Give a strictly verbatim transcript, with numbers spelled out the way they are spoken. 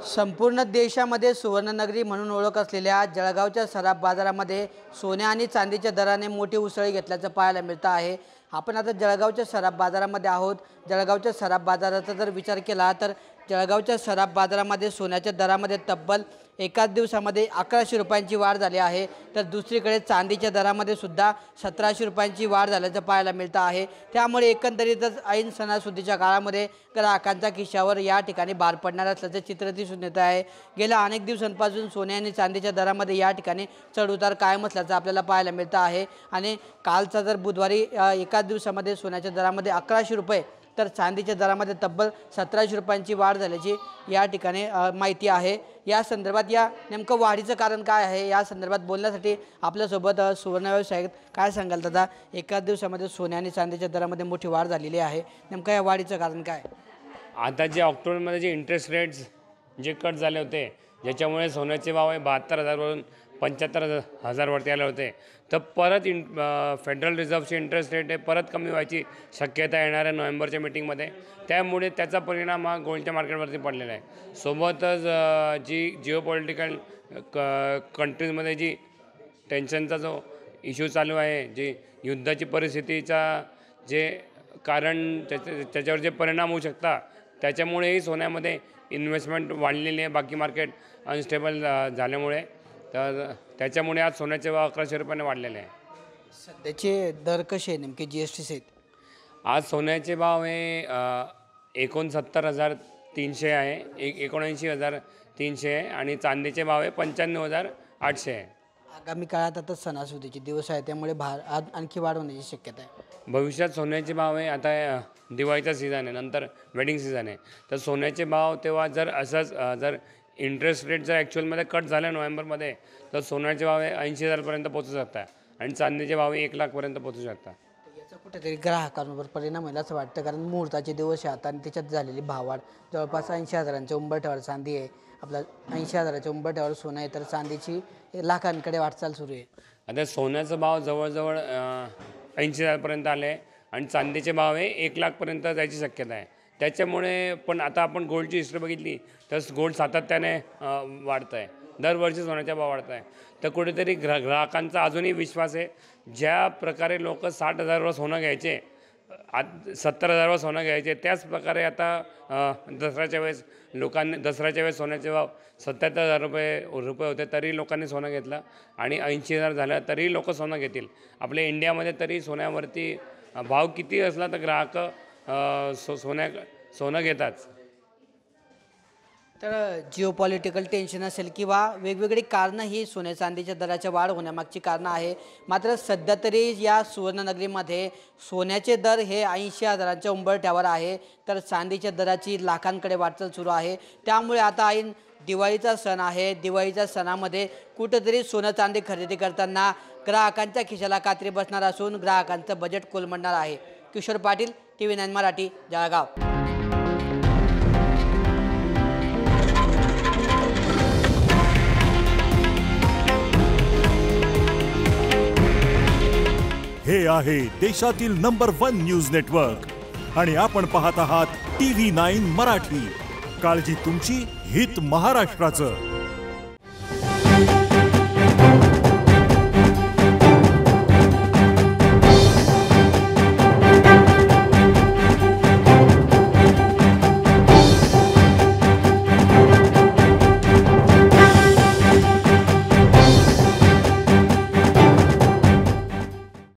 संपूर्ण देशामध्ये सुवर्णनगरी म्हणून ओळख असलेल्या जळगावच्या सराफ बाजारामध्ये सोने आणि चांदीच्या दराने मोठी उसळी घेतल्याचं पाहायला मिळतं आहे। आपण आता जळगावच्या सराफ बाजारामध्ये आहोत। जळगावच्या सराफ बाजाराचा जर विचार केला तर जळगावच्या सराफ बाजारामध्ये सोन्याच्या दरामध्ये तब्बल एकाच दिवसामध्ये अकराशे रुपयांची वाढ झाली आहे, तर दुसरीकडे चांदीच्या दरामध्ये सुद्धा सतराशे रुपयांची वाढ झाल्याचं पाहायला मिळतं आहे। त्यामुळे एकंदरीतच ऐन सणासुदीच्या काळामध्ये ग्राहकांच्या खिशावर या ठिकाणी भार पडणार असल्याचं चित्र दिसून येत आहे। गेल्या अनेक दिवसांपासून सोने आणि चांदीच्या दरामध्ये या ठिकाणी चढउतार कायम असल्याचं आपल्याला पाहायला मिळतं आहे। आणि कालचा जर बुधवारी एकाच दिवसामध्ये सोन्याच्या दरामध्ये अकराशे रुपये तर चांदीच्या दरामध्ये तब्बल सतराशे रुपयांची वाढ झाल्याची या ठिकाणी माहिती आहे। या संदर्भात या नेमकं वाढीचं कारण काय आहे या संदर्भात बोलण्यासाठी आपल्यासोबत सुवर्ण व्यावसायिक काय सांगाल दादा? एकाच दिवसामध्ये सोने आणि चांदीच्या दरामध्ये मोठी वाढ झालेली आहे, नेमकं या वाढीचं कारण काय? आता जे ऑक्टोबरमध्ये जे इंटरेस्ट रेट्स जे कट झाले होते, ज्याच्यामुळे सोन्याचे भाव हे बहात्तर हजारवरून पंच्याहत्तर हजारवरती आले होते, तर परत इन फेडरल रिझर्व्हचे इंटरेस्ट रेट हे परत कमी व्हायची शक्यता येणार आहे नोव्हेंबरच्या मीटिंगमध्ये। त्यामुळे त्याचा परिणाम हा गोल्डच्या मार्केटवरती पडलेला आहे। सोबतच जी जिओ पॉलिटिकल क कंट्रीजमध्ये जी टेन्शनचा जो इश्यू चालू आहे, जी युद्धाची परिस्थितीचा जे कारण त्याच्या त्याच्यावर जे परिणाम होऊ शकतात, त्याच्यामुळेही सोन्यामध्ये इन्व्हेस्टमेंट वाढलेली आहे बाकी मार्केट अनस्टेबल झाल्यामुळे। तर त्याच्यामुळे आज सोन्याचे भाव अकराशे रुपयाने वाढलेले आहे। सध्याचे दर कसे आहे नेमके जी एस टी सहित? आज सोन्याचे भाव हे एकोणसत्तर हजार तीनशे आहे, एक एकोणऐंशी हजार तीनशे आहे आणि चांदीचे भाव हे पंच्याण्णव हजार आठशे आहे। आगामी काळात आता सणासुदीचे दिवस आहे, त्यामुळे भार आज आणखी वाढ होण्याची शक्यता आहे। भविष्यात सोन्याचे भाव हे आता दिवाळीचा सीझन आहे, नंतर वेडिंग सीझन आहे, तर सोन्याचे भाव तेव्हा जर असंच जर इंटरेस्ट रेट जर ॲक्च्युअलमध्ये कट झाला नोव्हेंबरमध्ये, तर सोन्याचे भाव हे ऐंशी हजारपर्यंत पोचू शकतात आणि चांदीचे भाव हे एक लाखपर्यंत पोचू शकतात। याचा कुठेतरी ग्राहकांवर परिणाम होईल असं वाटतं, कारण मुहूर्ताचे दिवस आहेत आणि त्याच्यात झालेली भाववाढ जवळपास ऐंशी हजारांच्या उंबरठ्यावर चांदी आहे, आपला ऐंशी हजाराच्या उंबरठ्यावर सोनं आहे, तर चांदीची लाखांकडे वाटचाल सुरू आहे। आता सोन्याचा भाव जवळजवळ ऐंशी हजारपर्यंत आले आहे आणि चांदीचे भाव हे एक लाखपर्यंत जायची शक्यता आहे। त्याच्यामुळे पण आता आपण गोल्डची हिस्ट्री बघितली तर गोल्ड सातत्याने वाढतं आहे, दरवर्षी सोन्याचा भाव वाढत आहे। तर कुठेतरी ग्रा ग्राहकांचा अजूनही विश्वास आहे, ज्या प्रकारे लोक साठ हजारवर सोनं घ्यायचे, आज सत्तर हजारवर सोनं घ्यायचे, त्याच प्रकारे आता दसऱ्याच्या वेळेस लोकांनी दसऱ्याच्या वेळेस सोन्याचे भाव सत्याहत्तर हजार रुपये रुपये होते, तरी लोकांनी सोनं घेतलं आणि ऐंशी हजार झालं तरी लोक सोनं घेतील। आपल्या इंडियामध्ये तरी सोन्यावरती भाव किती असला तर ग्राहक सो सोन्या सोनं घेतात। तर जिओ पॉलिटिकल टेन्शन असेल किंवा वेगवेगळी कारणं ही सोन्या चांदीच्या दराच्या वाढ होण्यामागची कारणं आहे। मात्र सध्या तरी या सुवर्णनगरीमध्ये सोन्याचे दर हे ऐंशी हजारांच्या उंबरठ्यावर आहे, तर चांदीच्या दराची लाखांकडे वाटचाल सुरू आहे। त्यामुळे आता ऐन दिवाळीचा सण आहे, दिवाळीच्या सणामध्ये कुठंतरी सोनं चांदी खरेदी करताना ग्राहकांच्या खिशाला कात्री बसणार असून ग्राहकांचं बजेट कोलमडणार आहे। Kishor Patil, TV nine Marathi, Jalgaon. हे आहे देशातील नंबर वन न्यूज नेटवर्क आणि आपण पाहत आहात टी व्ही नाईन मराठी। काळजी तुमची, हित महाराष्ट्राचं।